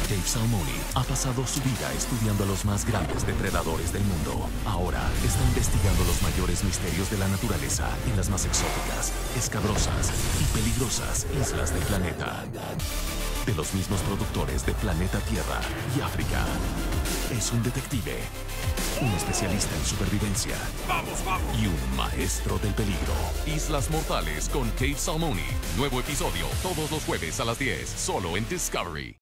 Dave Salmoni ha pasado su vida estudiando a los más grandes depredadores del mundo. Ahora está investigando los mayores misterios de la naturaleza en las más exóticas, escabrosas y peligrosas islas del planeta. De los mismos productores de Planeta Tierra y África. Es un detective, un especialista en supervivencia. ¡Vamos, vamos! Y un maestro del peligro. Islas Mortales con Dave Salmoni. Nuevo episodio todos los jueves a las 10, solo en Discovery.